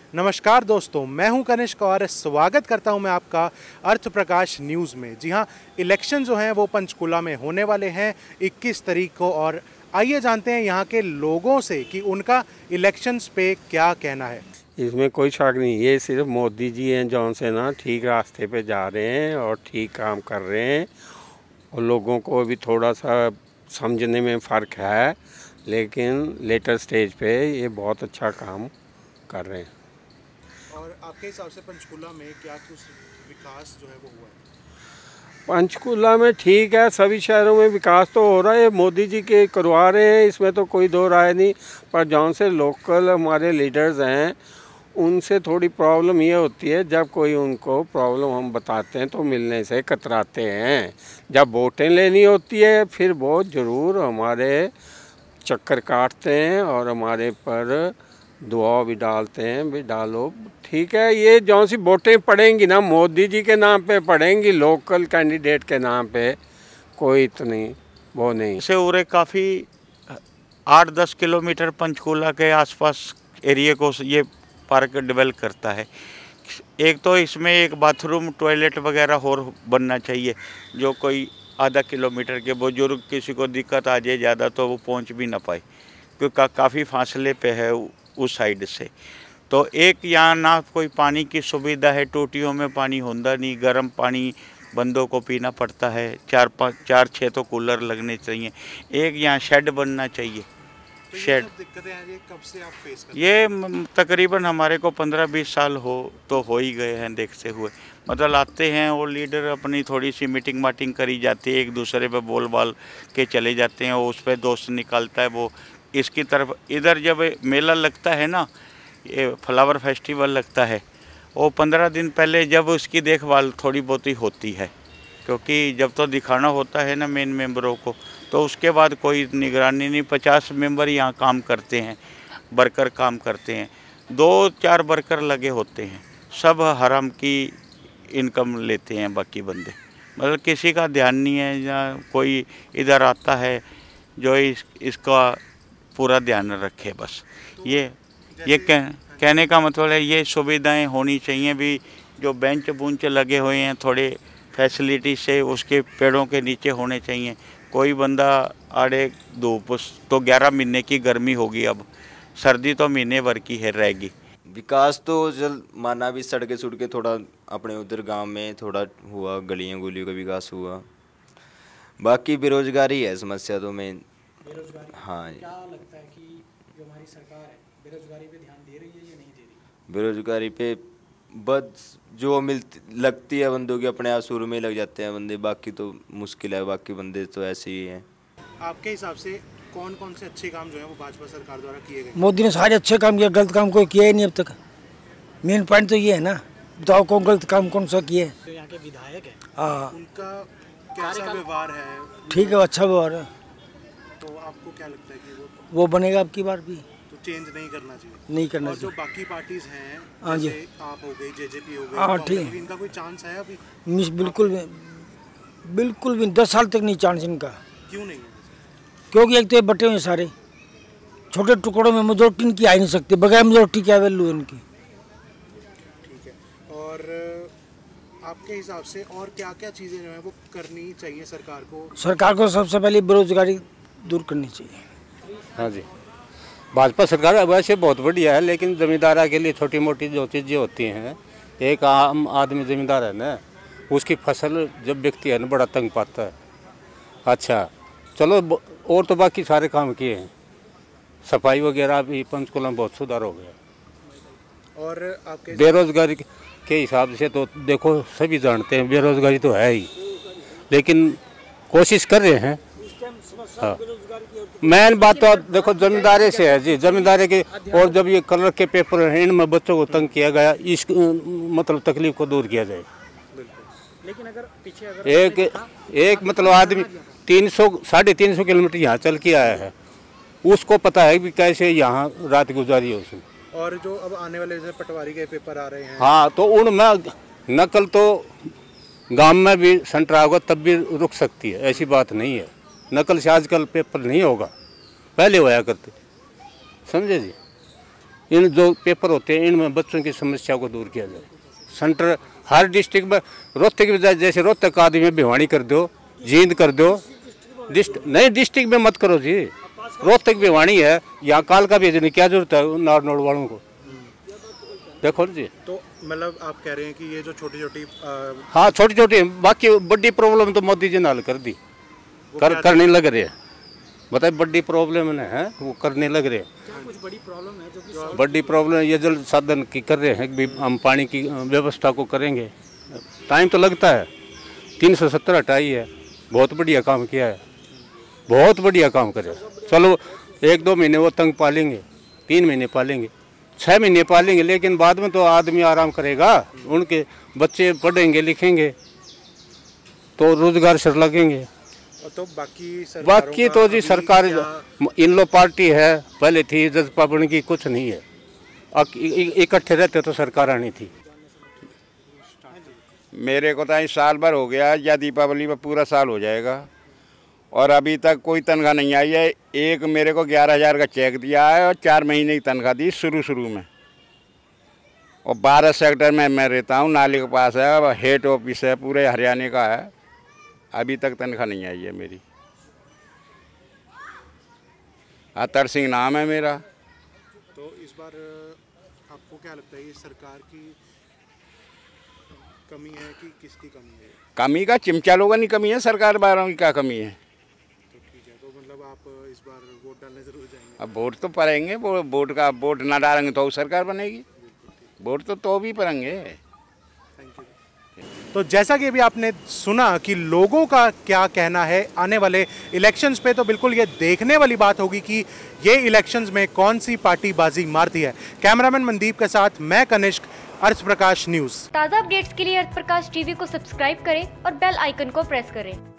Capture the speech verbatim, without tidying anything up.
नमस्कार दोस्तों, मैं हूं कनिष्क और स्वागत करता हूं मैं आपका अर्थ प्रकाश न्यूज़ में। जी हां, इलेक्शन जो हैं वो पंचकुला में होने वाले हैं इक्कीस तारीख को। और आइए जानते हैं यहां के लोगों से कि उनका इलेक्शंस पे क्या कहना है। इसमें कोई शक नहीं, ये सिर्फ मोदी जी हैं जौन से ना ठीक रास्ते पे जा रहे हैं और ठीक काम कर रहे हैं और लोगों को भी थोड़ा सा समझने में फ़र्क है, लेकिन लेटर स्टेज पे ये बहुत अच्छा काम कर रहे हैं। और आपके हिसाब से पंचकुला में क्या कुछ विकास जो है वो हुआ है? पंचकुला में ठीक है, सभी शहरों में विकास तो हो रहा है, मोदी जी के करवा रहे हैं, इसमें तो कोई दो राय नहीं। पर जौन से लोकल हमारे लीडर्स हैं उनसे थोड़ी प्रॉब्लम ये होती है, जब कोई उनको प्रॉब्लम हम बताते हैं तो मिलने से कतराते हैं। जब वोटें लेनी होती है फिर वो ज़रूर हमारे चक्कर काटते हैं और हमारे पर दुआ भी डालते हैं, भी डालो ठीक है। ये जौन सी वोटें पड़ेंगी ना मोदी जी के नाम पे पड़ेंगी, लोकल कैंडिडेट के नाम पे कोई इतनी वो नहीं। से उरे काफ़ी आठ दस किलोमीटर पंचकूला के आसपास एरिया को ये पार्क डेवलप करता है। एक तो इसमें एक बाथरूम टॉयलेट वगैरह और बनना चाहिए, जो कोई आधा किलोमीटर के बुजुर्ग किसी को दिक्कत आ जाए ज़्यादा तो वो पहुंच भी ना पाए, क्योंकि का, काफ़ी फासले पे है उस साइड से। तो एक यहाँ ना कोई पानी की सुविधा है, टोटियों में पानी होता नहीं, गर्म पानी बंदों को पीना पड़ता है। चार पाँच चार छः तो कूलर लगने चाहिए। एक यहाँ शेड बनना चाहिए। तो शेड ये दिक्कतें हैं, ये कब से आप फेस कर ये तकरीबन हमारे को पंद्रह बीस साल हो तो हो ही गए हैं देखते हुए। मतलब आते हैं वो लीडर, अपनी थोड़ी सी मीटिंग माटिंग करी जाती है, एक दूसरे पे बोल बाल के चले जाते हैं, उस पर दोस्त निकालता है वो इसकी तरफ। इधर जब मेला लगता है ना, ये फ्लावर फेस्टिवल लगता है, वो पंद्रह दिन पहले जब उसकी देखभाल थोड़ी बहुत ही होती है, क्योंकि जब तो दिखाना होता है ना मेन मेंबरों को, तो उसके बाद कोई निगरानी नहीं। पचास मेंबर यहाँ काम करते हैं, वर्कर काम करते हैं, दो चार वर्कर लगे होते हैं, सब हराम की इनकम लेते हैं बाकी बंदे। मतलब किसी का ध्यान नहीं है, या कोई इधर आता है जो इस इसका पूरा ध्यान रखे बस। ये ये कह, कहने का मतलब है ये सुविधाएं होनी चाहिए भी। जो बेंच बुंच लगे हुए हैं थोड़े फैसिलिटी से उसके पेड़ों के नीचे होने चाहिए। कोई बंदा आड़े धूप तो ग्यारह महीने की गर्मी होगी, अब सर्दी तो महीने भर की है रहेगी। विकास तो जल माना भी, सड़कें सुड़कें थोड़ा अपने उधर गांव में थोड़ा हुआ, गलियां गुलियों का विकास हुआ। बाकी बेरोजगारी है समस्या तो मेन। हाँ, क्या लगता है कि जो हमारी सरकार है बेरोजगारी पे ध्यान दे रही है या नहीं दे रही? बेरोजगारी पे बस जो मिलती लगती है बंदों की, अपने आप शुरू में लग जाते हैं बंदे, बाकी तो मुश्किल है, बाकी बंदे तो ऐसे ही हैं। आपके हिसाब से कौन कौन से अच्छे काम जो है वो भाजपा सरकार द्वारा किए गए? मोदी ने सारे अच्छे काम किए, गलत काम कोई किया ही नहीं अब तक। मेन पॉइंट तो ये है ना, बताओ कौन गलत काम कौन सा किए? तो यहाँ के विधायक है, हाँ उनका कैसा व्यवहार है? ठीक है, अच्छा व्यवहार है। तो आपको क्या लगता है कि वो वो बनेगा अब की बार भी? तो चेंज नहीं करना चाहिए? नहीं करना और जो चाहिए। बाकी पार्टीज हैं, हाँ जी, जैसे आप हो गई, जेजेपी हो गई, हाँ, कांग्रेस ठीक हो गई, इनका कोई चांस है अभी? मिस बिल्कुल भी बिल्कुल भी दस साल तक नहीं चांस इनका। क्यों नहीं है? क्योंकि एक तो ये बटे हुए सारे छोटे टुकड़ों में, मेजोरिटी इनकी आ ही नहीं सकती, बगैर मेजोरिटी क्या वैल्यू है इनकी। ठीक है। और आपके हिसाब से और क्या क्या चीज़ें जो है वो करनी चाहिए सरकार को? सरकार को सबसे पहले बेरोजगारी दूर करनी चाहिए। हाँ जी, भाजपा सरकार वैसे बहुत बढ़िया है, लेकिन ज़मींदारा के लिए छोटी मोटी जो चीज़ें होती हैं, एक आम आदमी ज़मींदार है ना, उसकी फसल जब बिकती है ना बड़ा तंग पाता है। अच्छा चलो, और तो बाकी सारे काम किए हैं, सफाई वगैरह भी पंचकुला में बहुत सुधार हो गया। और आपके बेरोजगारी के हिसाब से तो देखो सभी जानते हैं बेरोजगारी तो है ही, लेकिन कोशिश कर रहे हैं। हाँ, मेन बात तो देखो जमींदारे से है जी, जमींदारे के। और जब ये कलर के पेपर हैं इनमें बच्चों को तंग किया गया, इस मतलब तकलीफ को दूर किया जाए। लेकिन अगर पीछे अगर एक एक मतलब आदमी तीन सौ साढ़े तीन सौ किलोमीटर यहाँ चल के आया है, उसको पता है कि कैसे यहाँ रात गुजारी है उसने। और जो अब आने वाले जैसे पटवारी के पेपर आ रहे हैं, हाँ, तो उनमें नकल तो गांव में भी संतरा होगा तब भी रुक सकती है, ऐसी बात नहीं है। नकल से आजकल पेपर नहीं होगा, पहले होया करते, समझे जी। इन जो पेपर होते हैं इनमें बच्चों की समस्या को दूर किया जाए। सेंटर हर डिस्ट्रिक्ट में, रोहतक की बजाय जैसे रोहतक आदमी में भिवानी कर दो, जींद कर दो, डिस्ट नए डिस्ट्रिक्ट में मत करो जी। रोहतक भिवानी है, यहाँ काल का भेजने क्या जरूरत है नारनौल वालों को, देखो जी। तो मतलब आप कह रहे हैं कि ये जो छोटी छोटी हाँ छोटी छोटी, बाकी बड़ी प्रॉब्लम तो मोदी जी ने हल कर दी, कर करने लग रहे हैं। बताए बड़ी प्रॉब्लम है वो करने लग रहे हैं। कुछ बड़ी प्रॉब्लम है जो कि बड़ी प्रॉब्लम ये जल साधन की कर रहे हैं कि हम पानी की व्यवस्था को करेंगे। टाइम तो लगता है, तीन सौ सत्तर हटाई है, बहुत बढ़िया काम किया है, बहुत बढ़िया काम करे। चलो एक दो महीने वो तंग पालेंगे, तीन महीने पालेंगे, छः महीने पालेंगे, लेकिन बाद में तो आदमी आराम करेगा, उनके बच्चे पढ़ेंगे लिखेंगे तो रोजगार से लगेंगे। तो बाकी बाकी तो जी सरकार इन लो पार्टी है, पहले थी जजपा बन की, कुछ नहीं है, इकट्ठे रहते तो सरकार आनी थी। मेरे को तो साल भर हो गया, या दीपावली में पूरा साल हो जाएगा और अभी तक कोई तनख्वाह नहीं आई है। एक मेरे को ग्यारह हज़ार का चेक दिया है और चार महीने की तनख्वाह दी शुरू शुरू में। और बारह सेक्टर में मैं रहता हूँ, नाले के पास है, हेड ऑफिस है, पूरे हरियाणा का है, अभी तक तनख्वाह नहीं आई है मेरी। अतर सिंह नाम है मेरा। तो इस बार आपको क्या लगता है ये सरकार की कमी है कि किसकी कमी है? कमी का चिमचा लोगों की कमी है, सरकार वालों की क्या कमी है? तो ठीक है, तो मतलब आप इस बार वोट डालने जरूर जाएंगे? अब वोट तो पड़ेंगे, वो वोट का वोट ना डालेंगे तो सरकार बनेगी, वोट तो तो भी पड़ेंगे। तो जैसा कि अभी आपने सुना कि लोगों का क्या कहना है आने वाले इलेक्शंस पे, तो बिल्कुल ये देखने वाली बात होगी कि ये इलेक्शंस में कौन सी पार्टी बाजी मारती है। कैमरामैन मनदीप के साथ मैं कनिष्क, अर्थ प्रकाश न्यूज। ताज़ा अपडेट्स के लिए अर्थ प्रकाश टीवी को सब्सक्राइब करें और बेल आइकन को प्रेस करें।